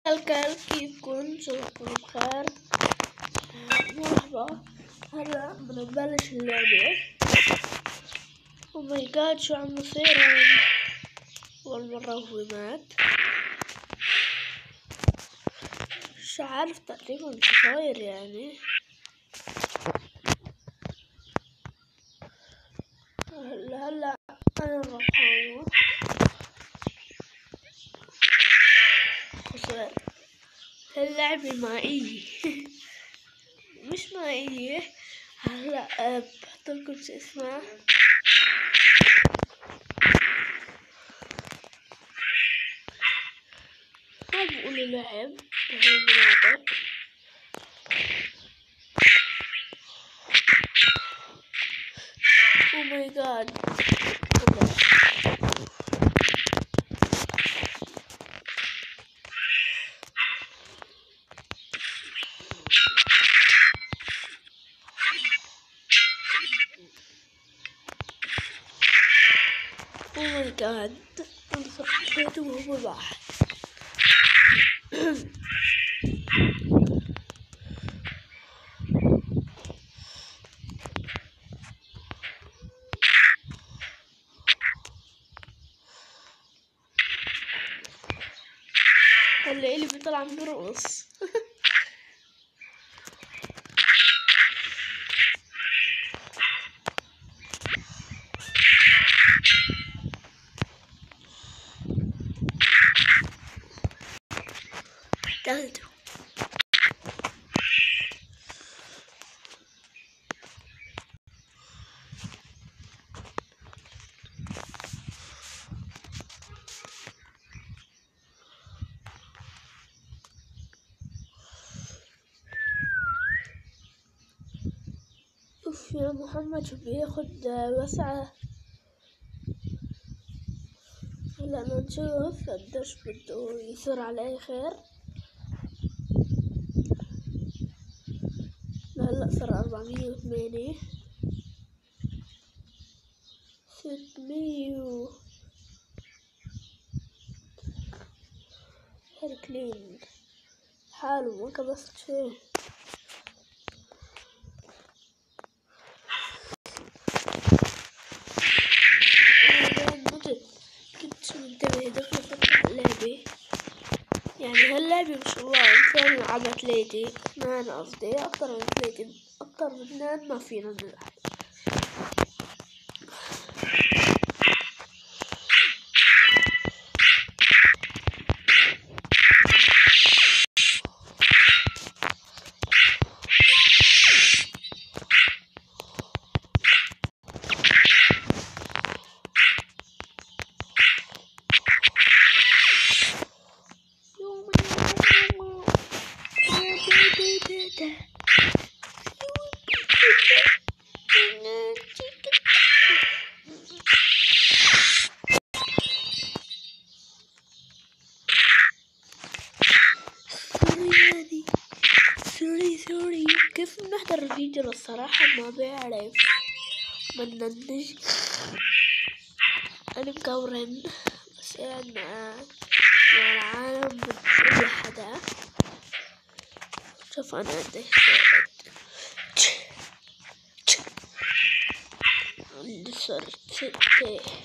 الكل كيفكن؟ نشوفكم بخير. مرحبا، هلا بنبلش اللعبة. او ماي جاد شو عم يصير هون؟ اول مرة هو مات. مش عارف تقريبا شو صاير يعني. هلا انا ربحانة. خسر. اللعبة مائية. مش مائية. هلا بحطلكم شو اسمها. ما بقولوا لعب هو مناطق. او ماي جاد. او ماي جاد، انا صحيته وهو واحد. هلا اللي بيطلع من الرؤوس. تاخده. اوف يا محمد شو بياخد وسعة. هلا نشوف قديش بده يصير على الاخر. هلا صار 408 600 هالكلين حاله ما كبست شي. كنت منتبه دخل فتح اللعبة. يعني هاللعبة ما شاء الله إنسان لعبها 3 2 قصدي أكتر من 3 أكتر من 2 ما فينا نلعب. سوري كيف بنحضر الفيديو الصراحة ما بعرف. بدنا نجي أنا مكورن بس قاعد مع العالم من أي حدا. شوف أنا قديش عندي صرت 6.